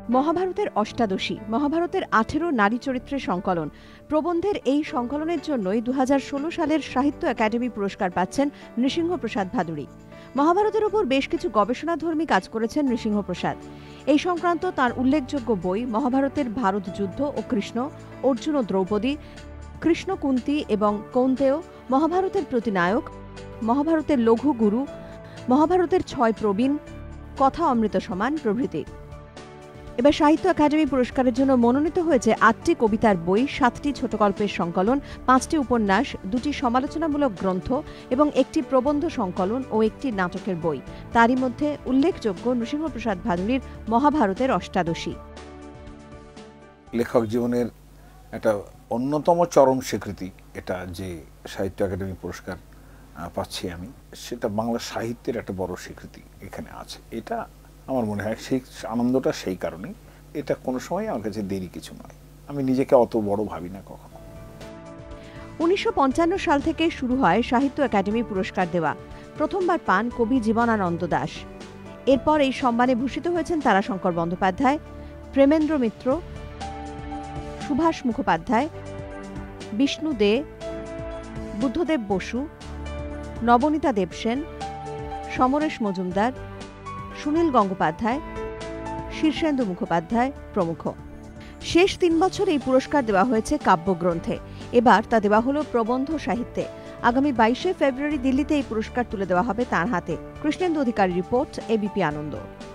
মহাভারতের অষ্টাদশী, মহাভারতের 18 নারী চরিত্রের সংকলন। প্রবন্ধের এই সংকলনের জন্যই 2016 সালের সাহিত্য একাডেমি পুরস্কার পাচ্ছেন নৃসিংহপ্রসাদ ভাদুড়ী। মহাভারতের উপর বেশ কিছু গবেষণাধর্মী কাজ করেছেন নৃসিংহপ্রসাদ। এই সংক্রান্ত তাঁর উল্লেখযোগ্য বই মহাভারতের ভারত যুদ্ধ ও কৃষ্ণ, অর্জুন ও দ্রৌপদী, কৃষ্ণ কুন্তী এবং কৌন্তেয়, মহাভারতের প্রতিনায়ক, মহাভারতের লঘু গুরু, মহাভারতের 6 প্রবীণ, কথা অমৃত সমান প্রভৃতি। এবার সাহিত্য একাডেমি পুরস্কারের জন্য মনোনীত হয়েছে 8টি কবিতার বই, 7টি ছোট গল্পের সংকলন, 5টি উপন্যাস, 2টি সমালোচনামূলক গ্রন্থ এবং 1টি প্রবন্ধ সংকলন ও 1টি নাটকের বই। তারই মধ্যে উল্লেখযোগ্য নৃসিংহপ্রসাদ ভাদুড়ীর মহাভারতের অষ্টাদশী। লেখক জীবনের একটা অন্যতম চরম স্বীকৃতি এটা যে সাহিত্য একাডেমি পুরস্কার পাচ্ছি আমি, সেটা বাংলা সাহিত্যের একটা বড় স্বীকৃতি এখানে আছে। এটা আমার মনে হয় সেই আনন্দটা সেই কারণেই। এটা কোনো সময় আমার কাছে দেরি কিছু নয়, আমি নিজেকে অত বড় ভাবি না কখনো। 1955 সাল থেকে শুরু হয় সাহিত্য একাডেমি পুরস্কার দেওয়া। প্রথমবার পান কবি জীবনানন্দ দাশ। এরপর এই সম্মানে ভূষিত হয়েছেন তারাশঙ্কর বন্দ্যোপাধ্যায়, প্রেমেন্দ্র মিত্র, সুভাষ মুখোপাধ্যায়, বিষ্ণু দে, বুদ্ধদেব বসু, নবনীতা দেবসেন, সমরেশ মজুমদার, সুনীল গঙ্গোপাধ্যায়, শীর্ষেন্দু মুখোপাধ্যায় প্রমুখ। শেষ 3 বছর এই পুরস্কার দেওয়া হয়েছে কাব্যগ্রন্থে, এবার তা দেওয়া হলো প্রবন্ধ সাহিত্যে। আগামী 22শে ফেব্রুয়ারি দিল্লিতে এই পুরস্কার তুলে দেওয়া হবে তাঁর হাতে। কৃষ্ণেন্দু অধিকারী রিপোর্ট, এবিপি আনন্দ।